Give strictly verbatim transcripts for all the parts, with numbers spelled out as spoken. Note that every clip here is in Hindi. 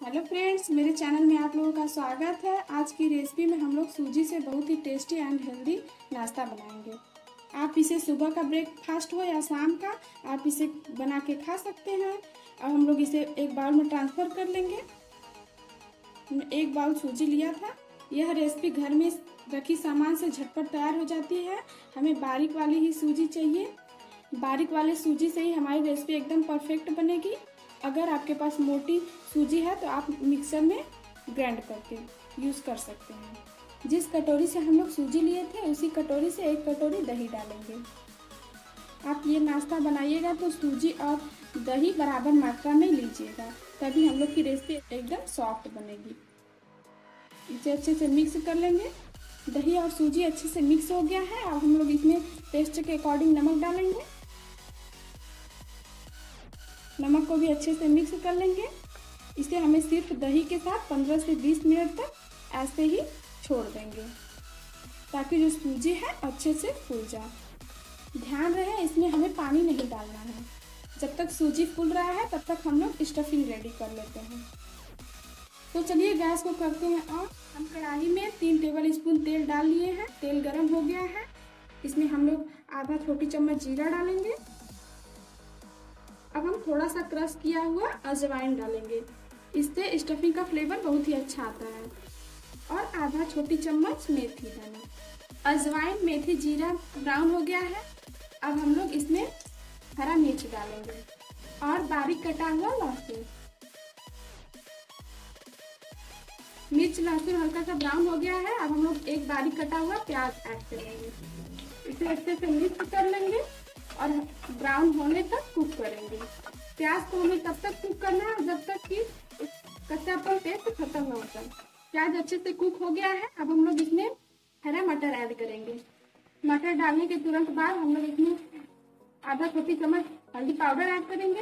हेलो फ्रेंड्स, मेरे चैनल में आप लोगों का स्वागत है। आज की रेसिपी में हम लोग सूजी से बहुत ही टेस्टी एंड हेल्दी नाश्ता बनाएंगे। आप इसे सुबह का ब्रेकफास्ट हो या शाम का, आप इसे बना के खा सकते हैं। अब हम लोग इसे एक बाउल में ट्रांसफ़र कर लेंगे। हमने एक बाउल सूजी लिया था। यह रेसिपी घर में रखी सामान से झटपट तैयार हो जाती है। हमें बारीक वाली ही सूजी चाहिए। बारीक वाले सूजी से ही हमारी रेसिपी एकदम परफेक्ट बनेगी। अगर आपके पास मोटी सूजी है तो आप मिक्सर में ग्राइंड करके यूज़ कर सकते हैं। जिस कटोरी से हम लोग सूजी लिए थे उसी कटोरी से एक कटोरी दही डालेंगे। आप ये नाश्ता बनाइएगा तो सूजी और दही बराबर मात्रा में लीजिएगा, तभी हम लोग की रेसिपी एकदम सॉफ्ट बनेगी। इसे अच्छे से मिक्स कर लेंगे। दही और सूजी अच्छे से मिक्स हो गया है। अब हम लोग इसमें टेस्ट के अकॉर्डिंग नमक डालेंगे। नमक को भी अच्छे से मिक्स कर लेंगे। इसे हमें सिर्फ दही के साथ पंद्रह से बीस मिनट तक ऐसे ही छोड़ देंगे ताकि जो सूजी है अच्छे से फूल जाए। ध्यान रहे, इसमें हमें पानी नहीं डालना है। जब तक सूजी फूल रहा है तब तक हम लोग स्टफिंग रेडी कर लेते हैं। तो चलिए गैस को करते हैं ऑन। हम कढ़ाई में तीन टेबल स्पून तेल डाल लिए हैं। तेल गर्म हो गया है। इसमें हम लोग आधा छोटी चम्मच जीरा डालेंगे। अब हम थोड़ा सा क्रश किया हुआ अजवाइन डालेंगे। इससे स्टफिंग का फ्लेवर बहुत ही अच्छा आता है। और आधा छोटी चम्मच मेथी दाना। अजवाइन, मेथी, जीरा ब्राउन हो गया है। अब हम लोग इसमें हरा मिर्च डालेंगे और बारीक कटा हुआ लहसुन। मिर्च लहसुन हल्का सा ब्राउन हो गया है। अब हम लोग एक बारीक कटा हुआ प्याज ऐड करेंगे। इसे अच्छे से मिक्स कर लेंगे और ब्राउन होने तक कुक करेंगे। प्याज को हमें तब तक कुक करना है जब तक कि कच्चापन टेस्ट खत्म ना होता। प्याज अच्छे से कुक हो गया है। अब हम लोग इसमें हरा मटर ऐड करेंगे। मटर डालने के तुरंत बाद हम लोग इसमें आधा छोटी चम्मच हल्दी पाउडर ऐड करेंगे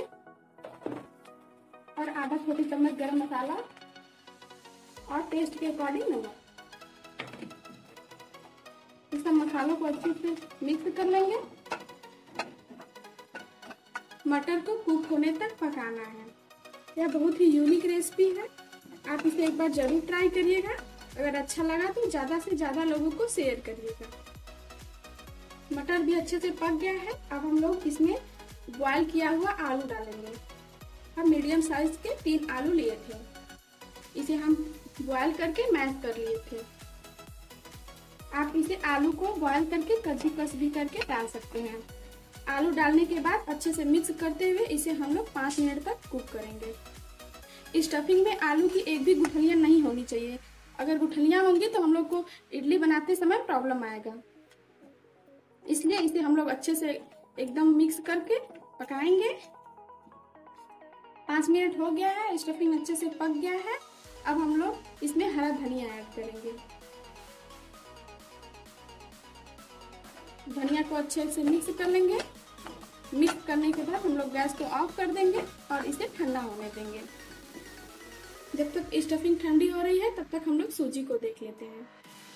और आधा छोटी चम्मच गरम मसाला और टेस्ट के अकॉर्डिंग नमक। इस सब मसालों को अच्छे से मिक्स कर लेंगे। मटर को कुक होने तक पकाना है। यह बहुत ही यूनिक रेसिपी है। आप इसे एक बार जरूर ट्राई करिएगा। अगर अच्छा लगा तो ज़्यादा से ज़्यादा लोगों को शेयर करिएगा। मटर भी अच्छे से पक गया है। अब हम लोग इसमें बॉयल किया हुआ आलू डालेंगे। हम मीडियम साइज के तीन आलू लिए थे। इसे हम बॉयल करके मैश कर लिए थे। आप इसे आलू को बॉयल करके कद्दूकस भी करके डाल सकते हैं। आलू डालने के बाद अच्छे से मिक्स करते हुए इसे हम लोग पाँच मिनट तक कुक करेंगे। स्टफिंग में आलू की एक भी गुठलियाँ नहीं होनी चाहिए। अगर गुठलियाँ होंगी तो हम लोग को इडली बनाते समय प्रॉब्लम आएगा। इसलिए इसे हम लोग अच्छे से एकदम मिक्स करके पकाएंगे। पाँच मिनट हो गया है। स्टफिंग अच्छे से पक गया है। अब हम लोग इसमें हरा धनिया ऐड करेंगे। धनिया को अच्छे से मिक्स कर लेंगे। मिक्स करने के बाद हम लोग गैस को ऑफ कर देंगे और इसे ठंडा होने देंगे। जब तक स्टफिंग ठंडी हो रही है तब तक हम लोग सूजी को देख लेते हैं।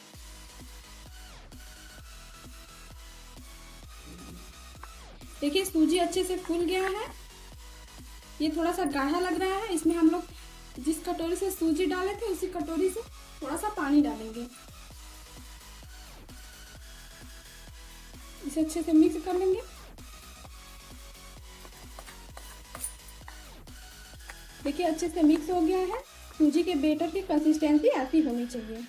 देखिए सूजी अच्छे से फूल गया है। ये थोड़ा सा गाढ़ा लग रहा है। इसमें हम लोग जिस कटोरी से सूजी डाले थे उसी कटोरी से थोड़ा सा पानी डालेंगे। इसे अच्छे से मिक्स कर लेंगे। देखिए अच्छे से मिक्स हो गया है। सूजी के बैटर की कंसिस्टेंसी ऐसी होनी चाहिए।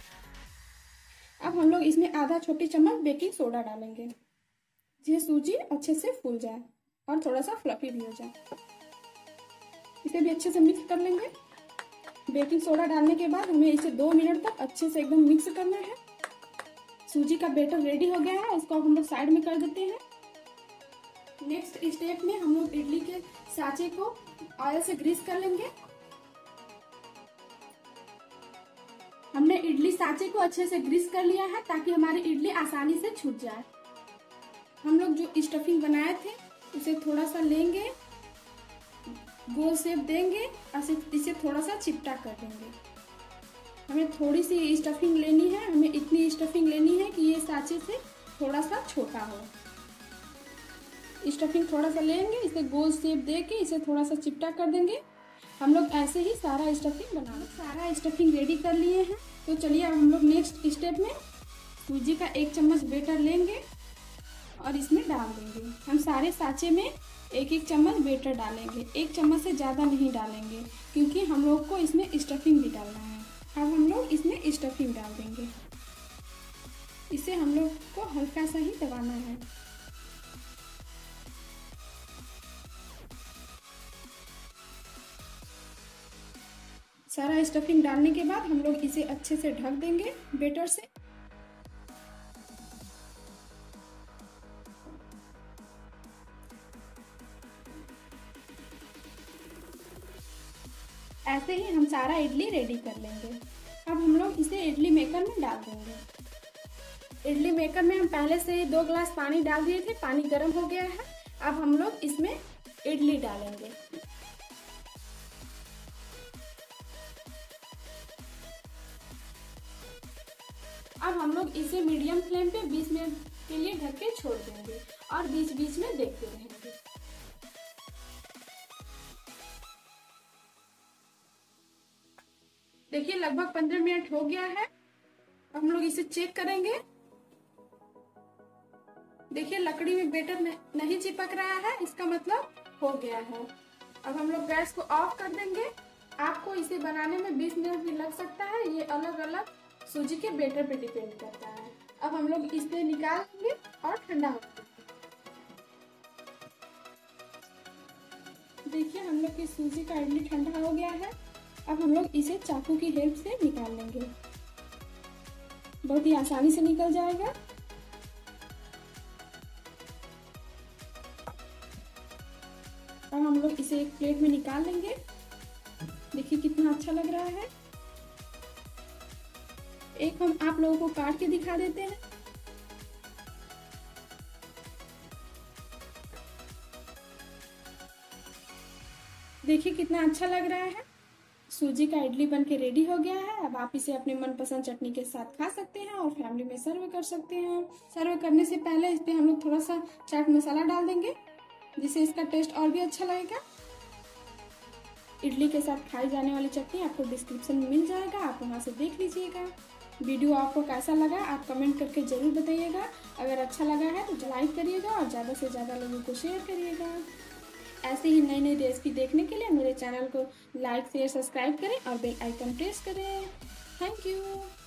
अब हम लोग इसमें आधा छोटी चम्मच बेकिंग सोडा डालेंगे, जिससे सूजी अच्छे से फूल जाए और थोड़ा सा फ्लफी भी हो जाए। इसे भी अच्छे से मिक्स कर लेंगे। बेकिंग सोडा डालने के बाद हमें इसे दो मिनट तक अच्छे से एकदम मिक्स करना है। सूजी का बैटर रेडी हो गया है। इसको अब हम लोग साइड में कर देते हैं। नेक्स्ट स्टेप में हम लोग इडली के सांचे को ऑयल से ग्रीस कर लेंगे। हमने इडली सांचे को अच्छे से ग्रीस कर लिया है ताकि हमारी इडली आसानी से छूट जाए। हम लोग जो स्टफिंग बनाए थे उसे थोड़ा सा लेंगे, गोल शेप देंगे और इसे थोड़ा सा चिपटा कर देंगे। हमें थोड़ी सी स्टफिंग लेनी है। हमें इतनी स्टफिंग लेनी है कि ये सांचे से थोड़ा सा छोटा हो। स्टफिंग थोड़ा सा लेंगे, इसे गोल शेप दे के इसे थोड़ा सा चिपटा कर देंगे। हम लोग ऐसे ही सारा स्टफिंग बना लो। सारा स्टफिंग रेडी कर लिए हैं, तो चलिए अब हम लोग नेक्स्ट स्टेप में सूजी का एक चम्मच बेटर लेंगे और इसमें डाल देंगे। हम सारे साँचे में एक एक चम्मच बेटर डालेंगे, एक चम्मच से ज़्यादा नहीं डालेंगे क्योंकि हम लोग को इसमें स्टफिंग भी डालना है। अब हम लोग इसमें स्टफिंग डाल देंगे। इसे हम लोग को हल्का सा ही दबाना है। सारा स्टफिंग डालने के बाद हम लोग इसे अच्छे से ढक देंगे बेटर से। ऐसे ही हम सारा इडली रेडी कर लेंगे। अब हम लोग इसे इडली मेकर में डाल देंगे। इडली मेकर में हम पहले से दो ग्लास पानी डाल दिए थे, पानी गर्म हो गया है। अब हम लोग इसमें इडली डालेंगे। अब हम लोग इसे मीडियम फ्लेम पे बीस मिनट के लिए ढक के छोड़ देंगे और बीच बीच में देखते रहेंगे। देखिए लगभग पंद्रह मिनट हो गया है। अब हम लोग इसे चेक करेंगे। देखिए लकड़ी में बेटर नहीं चिपक रहा है, इसका मतलब हो गया है। अब हम लोग गैस को ऑफ कर देंगे। आपको इसे बनाने में बीस मिनट भी लग सकता है, ये अलग अलग सूजी के बेटर पे डिपेंड करता है। अब हम लोग इसे निकाल लेंगे और ठंडा हो जाएगा। देखिए हम लोग की सूजी का इडली ठंडा हो गया है। अब हम लोग इसे चाकू की हेल्प से निकाल लेंगे, बहुत ही आसानी से निकल जाएगा। अब हम लोग इसे एक प्लेट में निकाल लेंगे। देखिए कितना अच्छा लग रहा है। एक हम आप लोगों को काट के दिखा देते हैं। देखिए कितना अच्छा लग रहा है। सूजी का इडली बनके रेडी हो गया है। अब आप इसे अपने मनपसंद चटनी के साथ खा सकते हैं और फैमिली में सर्व कर सकते हैं। सर्व करने से पहले इस पे हम लोग थोड़ा सा चाट मसाला डाल देंगे, जिससे इसका टेस्ट और भी अच्छा लगेगा। इडली के साथ खाई जाने वाली चटनी आपको डिस्क्रिप्शन में मिल जाएगा, आप वहाँ से देख लीजिएगा। वीडियो आपको कैसा लगा आप कमेंट करके ज़रूर बताइएगा। अगर अच्छा लगा है तो लाइक करिएगा और ज़्यादा से ज़्यादा लोगों को शेयर करिएगा। ऐसे ही नई नई रेसिपी देखने के लिए मेरे चैनल को लाइक शेयर सब्सक्राइब करें और बेल आइकन प्रेस करें। Thank you.